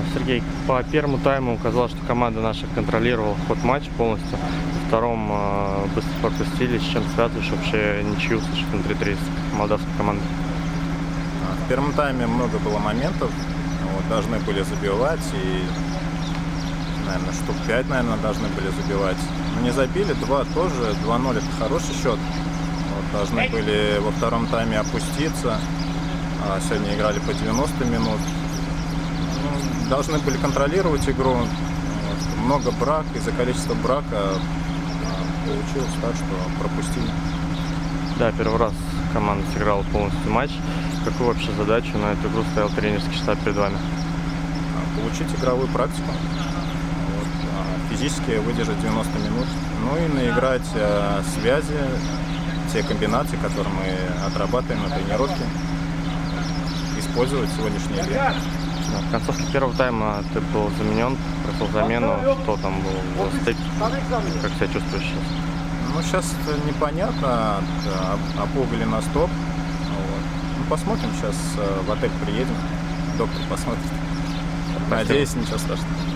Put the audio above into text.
Сергей, по первому тайму казалось, что команда наша контролировала ход матча полностью. Во втором быстро пропустили. С чем связываешь вообще ничью со счетом 3-3 с молдавской командой? В первом тайме много было моментов. Вот, должны были забивать. И, наверное, штук 5, должны были забивать. Но не забили. 2 тоже. 2-0 это хороший счет. Вот, должны были во втором тайме опуститься. Сегодня играли по 90 минут. Должны были контролировать игру. Вот. Много брак. Из-за количества брака получилось так, что пропустили. Да, первый раз команда сыграла полностью матч. Какую вообще задачу на эту игру ставил тренерский штаб перед вами? Получить игровую практику. Вот. Физически выдержать 90 минут. Ну и наиграть связи, те комбинации, которые мы отрабатываем на тренировке, использовать в сегодняшней игре. В концовке первого тайма ты был заменен, прошел замену. Что там был за стык? Как себя чувствуешь сейчас? Ну, сейчас непонятно. Опугали на стоп. Вот. Ну, посмотрим. Сейчас в отель приедем. Доктор посмотрит. Надеюсь, ничего страшного.